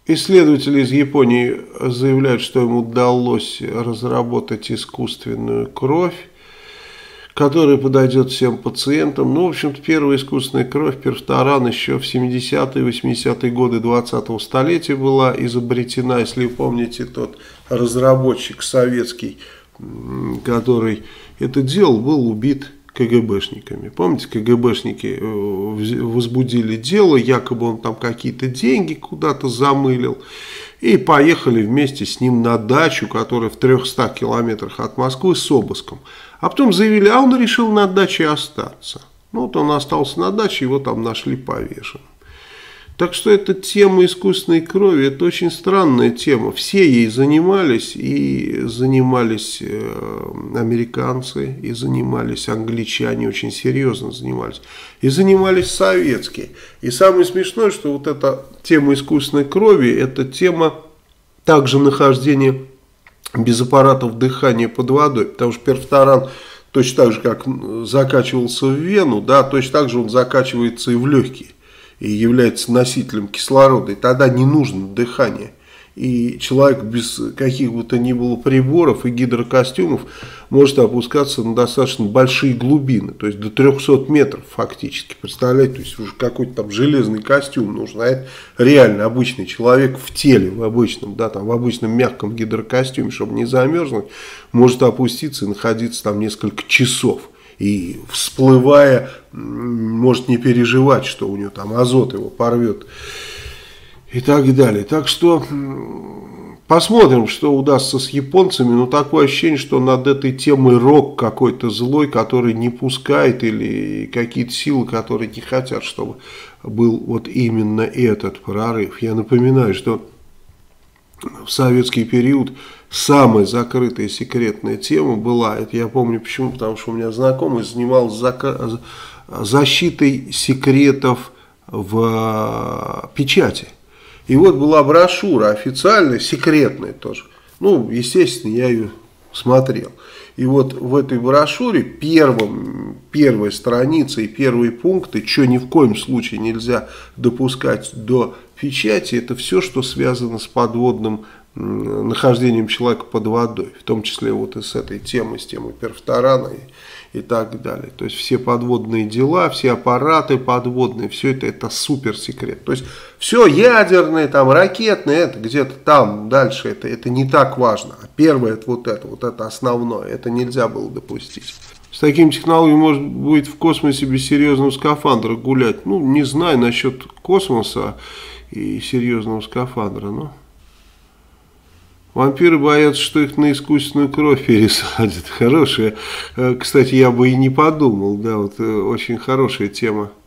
Исследователи из Японии заявляют, что им удалось разработать искусственную кровь, которая подойдет всем пациентам. Ну, в общем-то, первая искусственная кровь, перфторан, еще в 70-е, 80-е годы 20-го столетия была изобретена. Если вы помните, тот разработчик советский, который это делал, был убит КГБшниками. Помните, КГБшники возбудили дело, якобы он там какие-то деньги куда-то замылил, и поехали вместе с ним на дачу, которая в 300 километрах от Москвы, с обыском. А потом заявили, а он решил на даче остаться. Ну вот он остался на даче, его там нашли повешенным. Так что эта тема искусственной крови, это очень странная тема. Все ей занимались, и занимались американцы, и занимались англичане, очень серьезно занимались, и занимались советские. И самое смешное, что вот эта тема искусственной крови, это тема также нахождения без аппаратов дыхания под водой, потому что перфторан точно так же, как закачивался в вену, да, точно так же он закачивается и в легкие, и является носителем кислорода, и тогда не нужно дыхание. И человек без каких бы то ни было приборов и гидрокостюмов может опускаться на достаточно большие глубины, то есть до 300 метров фактически, представляете, то есть уже какой-то там железный костюм нужен, а это реально обычный человек в теле, в обычном, да, там, в обычном мягком гидрокостюме, чтобы не замерзнуть, может опуститься и находиться там несколько часов. И всплывая, может не переживать, что у него там азот его порвет и так далее. Так что посмотрим, что удастся с японцами. Но такое ощущение, что над этой темой рок какой-то злой, который не пускает, или какие-то силы, которые не хотят, чтобы был вот именно этот прорыв. Я напоминаю, что в советский период самая закрытая секретная тема была, это я помню почему, потому что у меня знакомый занимался защитой секретов в печати. И вот была брошюра официальная, секретная тоже. Ну, естественно, я ее смотрел. И вот в этой брошюре первая страница и первые пункты, что ни в коем случае нельзя допускать до печати, это все, что связано с подводным нахождением человека под водой, в том числе вот и с этой темой, с темой перфторана и так далее. То есть все подводные дела, все аппараты подводные, все это суперсекрет. То есть все ядерное, там, ракетное, это где-то там, дальше, это не так важно. А первое, это это основное, это нельзя было допустить. С такими технологиями можно будет в космосе без серьезного скафандра гулять. Ну, не знаю насчет космоса и серьезного скафандра, но... Вампиры боятся, что их на искусственную кровь пересадят. Хорошая. Кстати, я бы и не подумал. Да, вот очень хорошая тема.